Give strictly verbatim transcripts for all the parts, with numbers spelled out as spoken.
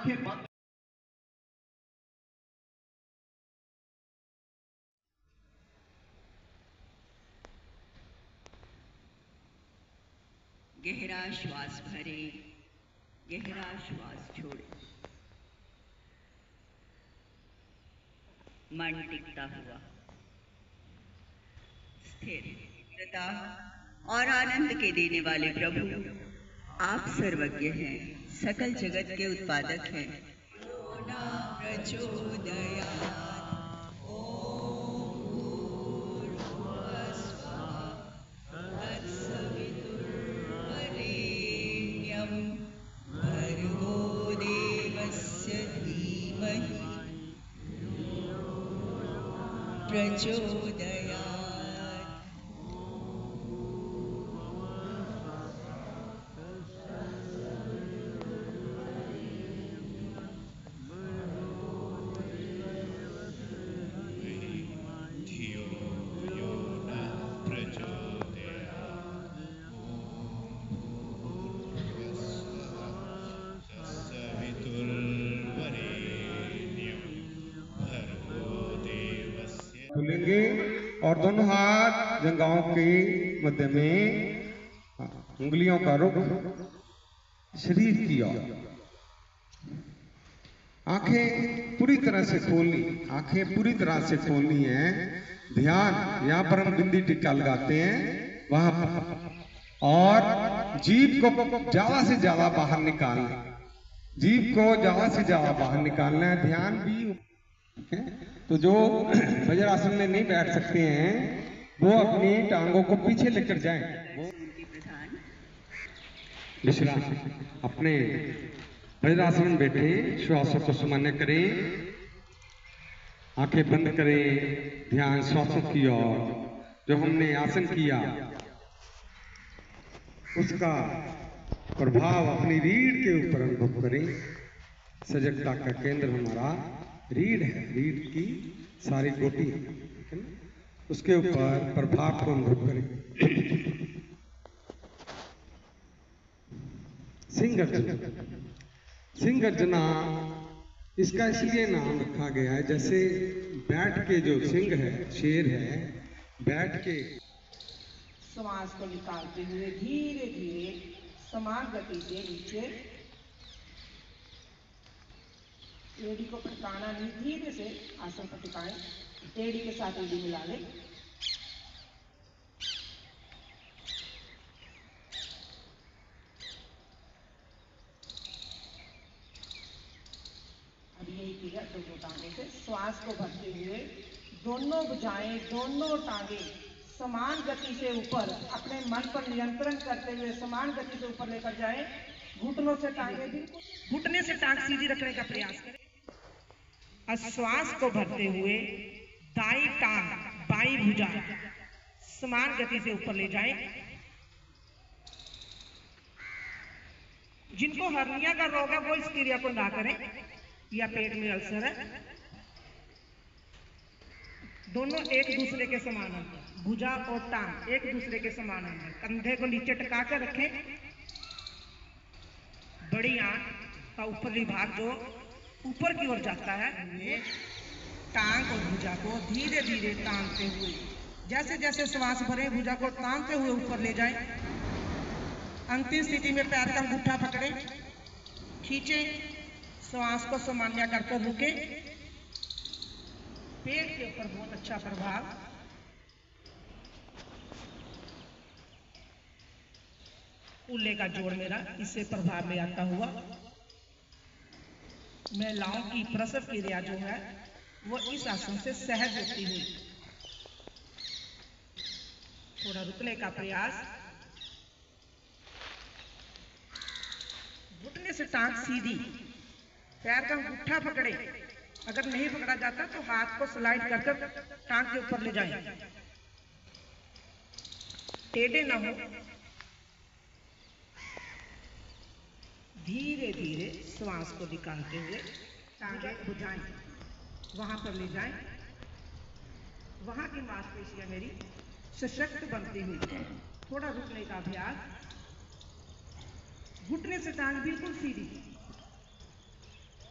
आंखें बंद। गहरा श्वास भरे, गहरा श्वास छोड़े। मन टिकता हुआ, स्थिर, स्थिरता और आनंद के देने वाले प्रभु, आप सर्वज्ञ हैं, सकल जगत के उत्पादक हैं। प्रचोदयात् ओम भूर्भुवः स्वः तत्सवितुर्वरेण्यं भर्गो देवस्य धीमहि प्रचोदयात्। खुलेंगे और दोनों हाथ जंघाओं के मध्य में, उंगलियों का रुख शरीर की ओर, आंखें पूरी तरह से खोलनी, आंखें पूरी तरह से खोलनी है। ध्यान यहाँ पर हम बिंदी टिक्का लगाते हैं वहां पर, और जीभ को ज्यादा से ज्यादा बाहर निकालना, जीभ को ज्यादा से ज्यादा बाहर निकालना है। ध्यान भी है। तो जो वज्रासन में नहीं बैठ सकते हैं वो अपनी टांगों को पीछे लेकर जाएं। विश्राम, अपने वज्रासन में बैठे श्वासों को सामान्य करें, आंखें बंद करें, ध्यान श्वासों की ओर। जो हमने आसन किया उसका प्रभाव अपनी रीढ़ के ऊपर अनुभव करें। सजगता का केंद्र हमारा रीढ़ है, रीढ़ की सारी गोटी है ना, उसके ऊपर प्रभाव को अनुभव करें। सिंह गर्जना, सिंह गर्जना इसका इसलिए नाम रखा गया है, जैसे बैठ के जो सिंह है, शेर है, बैठ के श्वास को निकालते हुए धीरे धीरे समान गति से नीचे, एड़ी को पटकाना नहीं, धीरे से आसन को टिकाएं, एड़ी के साथ एड़ी मिला लें। अब यही किया दोनों टांगे से, श्वास को भरते हुए दोनों भुजाएं, दोनों टांगे समान गति से ऊपर, अपने मन पर नियंत्रण करते हुए समान गति से ऊपर लेकर जाएं। घुटनों से टांगे बिल्कुल, घुटने से टांग सीधी रखने का प्रयास करें। श्वास को भरते हुए दाई टांग, बाई भुजा समान गति से ऊपर ले जाएं। जिनको हर्निया का रोग है वो इस क्रिया को ना करें, या पेट में अल्सर है, दोनों एक दूसरे के समान हैं, भुजा और टांग एक दूसरे के समान हैं। कंधे को नीचे टिका कर रखें, बड़ी आंख का ऊपरी भाग जो ऊपर की ओर जाता है, टांग और भुजा को धीरे धीरे तानते हुए, जैसे जैसे श्वास भरे भुजा को तानते हुए ऊपर ले जाएं। अंतिम स्थिति में पैर का अंगूठा पकड़े, खींचे, श्वास को सामान्य करकर रुके। पेट के ऊपर बहुत अच्छा प्रभाव, उल्ले का जोड़ मेरा इससे प्रभाव में आता हुआ। महिलाओं की प्रसव क्रिया जो है वो इस आसन से सहज होती हुई। थोड़ा रुकने का प्रयास, घुटने से टांग सीधी, पैर का अंगूठा पकड़े, अगर नहीं पकड़ा जाता तो हाथ को स्लाइड कर कर टांग के ऊपर ले जाएं। टेढ़े ना हो, धीरे धीरे श्वास को निकालते हुए टांगे भुजाएं वहां पर ले जाएं। वहां की मांसपेशियां मेरी सशक्त बनती हुई। थोड़ा रुकने का अभ्यास, घुटने से टांग बिल्कुल सीधी,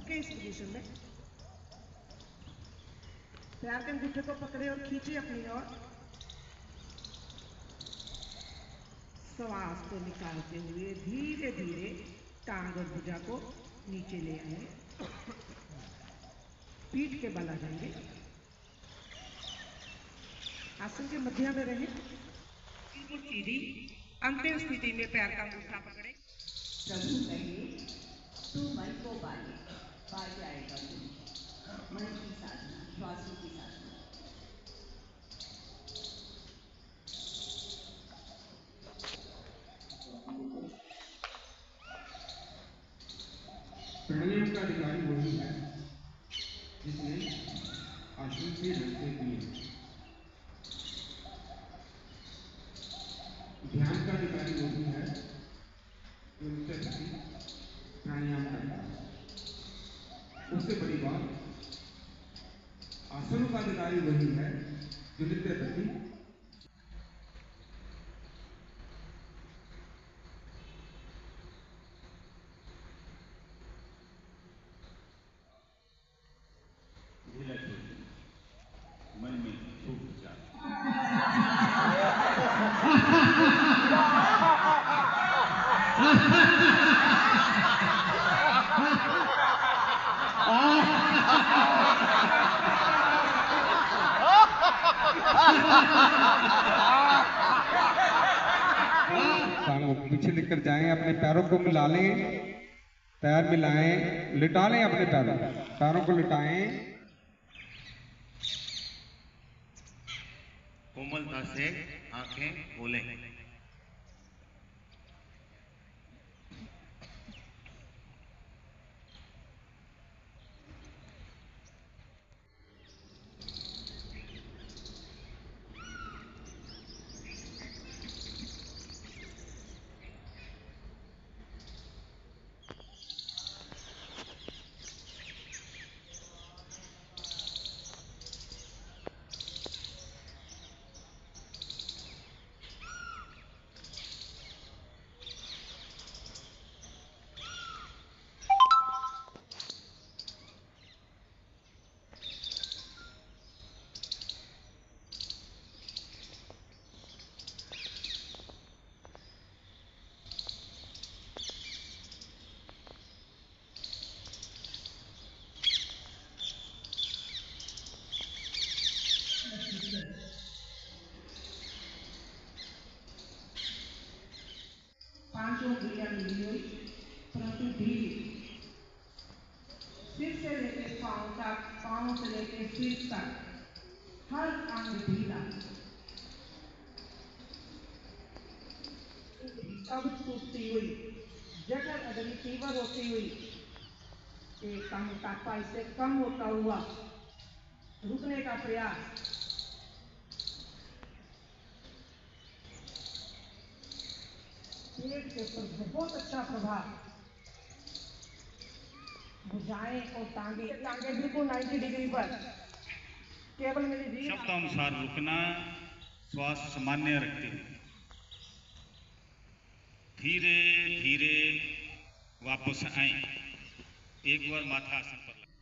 रुके इस पोजीशन में, पैर के अंगूठे को पकड़े और खींचे अपनी ओर, श्वास को निकालते हुए धीरे धीरे टांग और भुजा को नीचे ले आए, पीठ के बल आ जाएंगे, आसन के मध्य में रहे, बिल्कुल सीधी अंतिम स्थिति में पैर का अंगूठा पकड़े। प्रभु कहिए तू मन को बांधे, पा जाएगा तू। मन की साधना, श्वासों की साधना। प्राणायाम का अधिकारी वही है जिसने आसन के रखते दिए। ध्यान का अधिकारी वही है जो नित्य प्रति प्राणायाम करता है। उससे बड़ी बात, आसनों का अधिकारी वही है जो नित्य प्रति मन में छूट जाता। टांगों को पीछे लेकर जाएं, अपने पैरों को मिला लें, पैर मिलाएं, लिटा लें अपने पैरों पैरों को लिटाएं। कोमलता से आंखें खोलें। पांचों क्रिया मिली हुई, परंतु धीरे, सिर से लेकर पांव तक, पांव से लेकर सिर तक, हर अंग ढीला, अब टूटती हुई, जगह अगली तीव्र होती हुई, एक कम मोटापा इससे कम होता हुआ, रुकने का प्रयास, पेट के ऊपर बहुत अच्छा प्रभाव, भुजाएं और टांगे टांगे बिल्कुल नब्बे डिग्री पर, केवल मेरी रीढ़ शब्दानुसार रुकना, श्वास सामान्य रखते हुए धीरे धीरे वापस आए। एक बार माथा आसन पर लगा।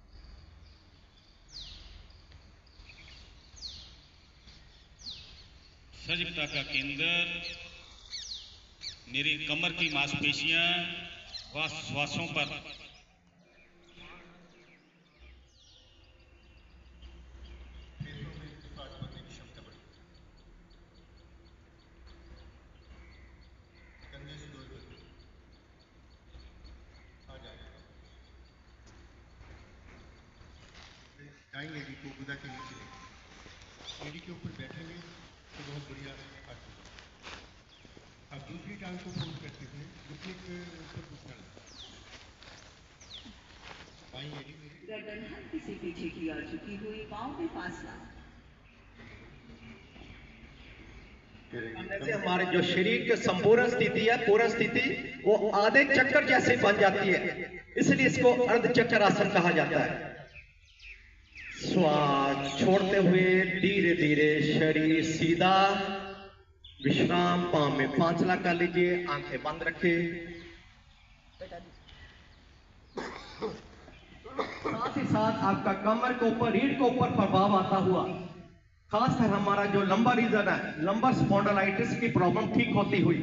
सजगता का केंद्र मेरी कमर की मांसपेशियां व श्वासों पर। दाई एड़ी को गुदा के नीचे लेंगे, एड़ी के ऊपर बैठेंगे तो बहुत बढ़िया आसन। अब दूसरी टांग को फोल्ड करते हुए घुटने के ऊपर घुटना बाई एड़ी मेरी गर्दन हल्की से पीछे की ओर झुकी हुई, पांव में फासला। से हमारे जो शरीर की संपूर्ण स्थिति है, पूर्ण स्थिति वो आधे चक्कर जैसे बन जाती है, इसलिए इसको अर्ध चक्कर आसन कहा जाता है। श्वास छोड़ते हुए धीरे धीरे शरीर सीधा, विश्राम, पांव में फासला कर लीजिए, आंखें बंद रखें। साथ ही साथ आपका कमर के ऊपर, रीढ़ के ऊपर प्रभाव आता हुआ, खासकर हमारा जो लंबर रीजन है, लंबर स्पॉन्डिलाइटिस की प्रॉब्लम ठीक होती हुई,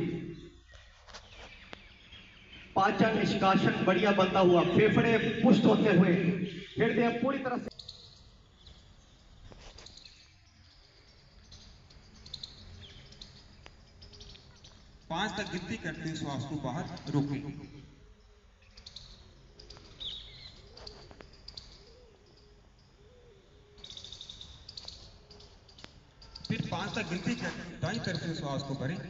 पाचन निष्कासन बढ़िया बनता हुआ, फेफड़े पुष्ट होते हुए, हृदय पूरी तरह से पांच तक गिनती करते हुए श्वास को बाहर रोकें। फिर पांच तक गिनती दाईं तरफ से श्वास को भरें।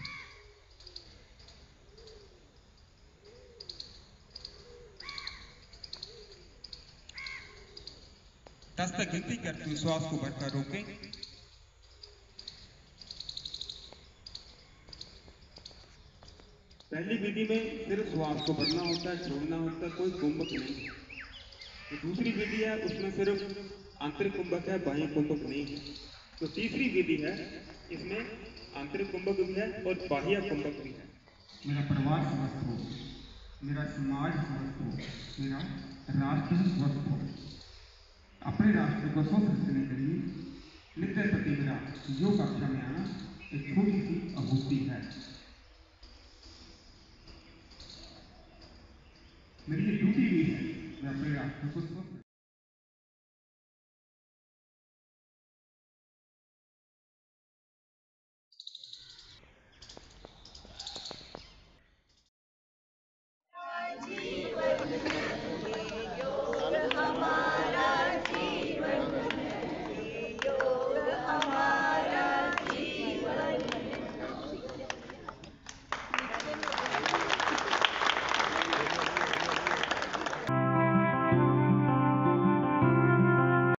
दस तक गिनती करते हुए श्वास को भरकर रोकें। पहली विधि में सिर्फ श्वास को भरना होता है, छोड़ना होता है, कोई कुंभक नहीं। तो दूसरी विधि है, उसमें सिर्फ आंतरिक कुंभक है, बाह्य कुंभक नहीं है। तो तीसरी विधि है, इसमें आंतरिक कुंभक भी है और बाह्य कुंभक भी है। मेरा परिवार स्वस्थ हो, मेरा समाज स्वस्थ हो, मेरा राष्ट्र स्वस्थ हो। अपने राष्ट्र को स्वस्थ रखने के लिए नित्य प्रति मेरा योग कक्षा में आना एक छोटी सी आहुति है। मेरी ये ड्यूटी भी है, मैं अपने राष्ट्र को स्वस्थ